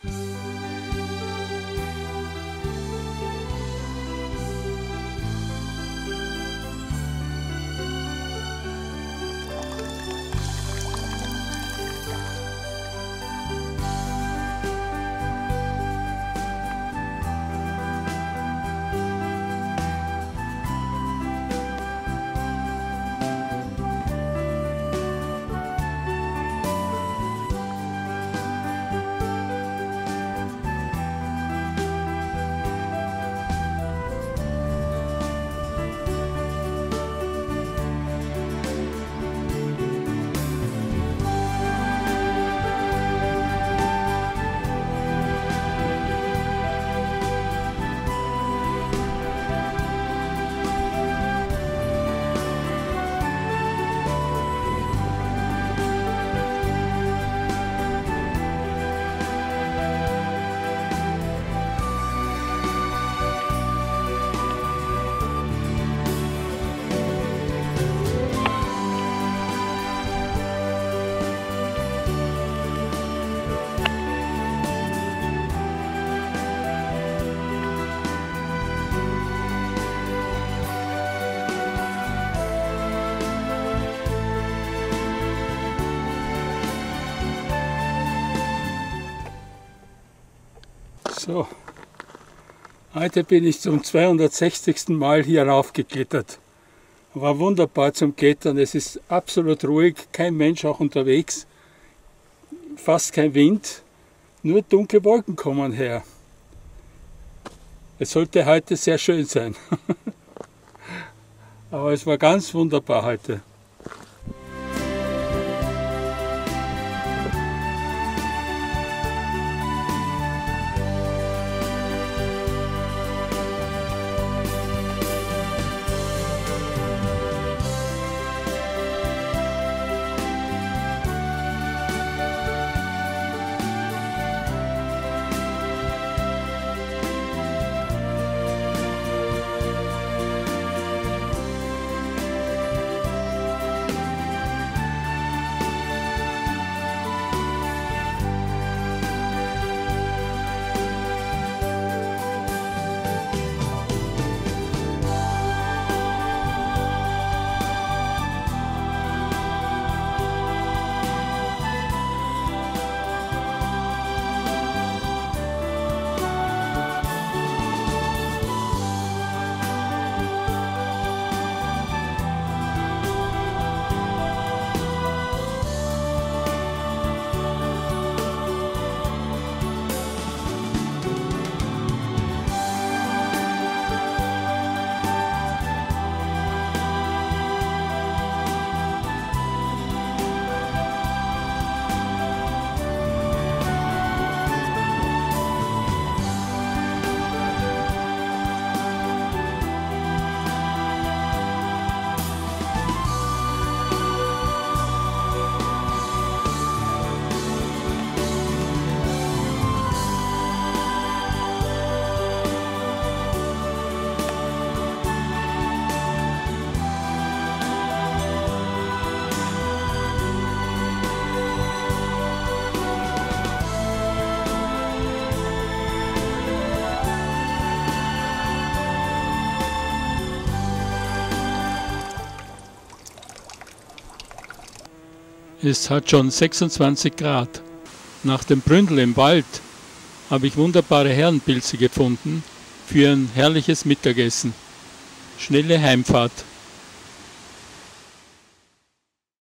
So, heute bin ich zum 260. Mal hier raufgeklettert. War wunderbar zum Klettern, es ist absolut ruhig, kein Mensch auch unterwegs, fast kein Wind, nur dunkle Wolken kommen her. Es sollte heute sehr schön sein, aber es war ganz wunderbar heute. Es hat schon 26 Grad. Nach dem Bründel im Wald habe ich wunderbare Herrenpilze gefunden für ein herrliches Mittagessen. Schnelle Heimfahrt.